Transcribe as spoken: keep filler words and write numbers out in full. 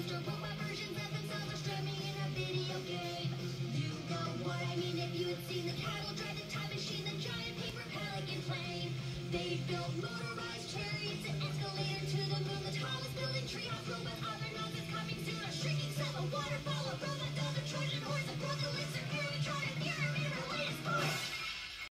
monster robot versions of themselves are strumming in a video game. You know what I mean if you had seen the cattle drive the time machine, the giant paper pelican plane. They built motor